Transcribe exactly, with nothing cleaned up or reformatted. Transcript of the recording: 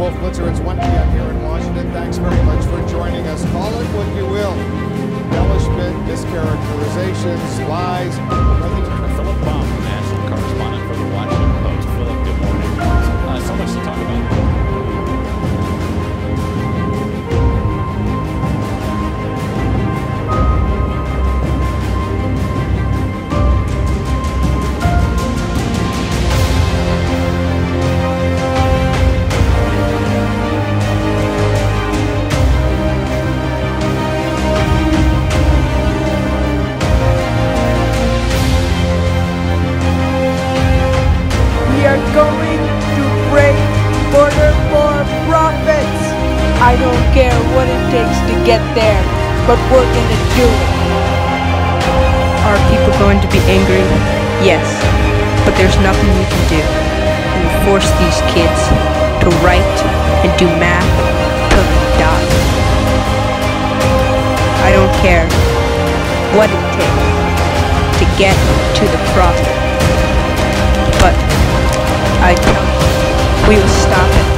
Wolf Blitzer. It's one p m here in Washington. Thanks very much for joining us. Call it what you will. Embellishment, mischaracterizations, lies. Philip Baum, national correspondent for the Washington Post. Philip, good morning. Uh, so much to talk about. We are going to break border for profits. I don't care what it takes to get there, but we're gonna do it. Are people going to be angry? Yes, but there's nothing we can do. We force these kids to write and do math till they die. I don't care what it takes to get to the profit, but I tell you, we will stop it.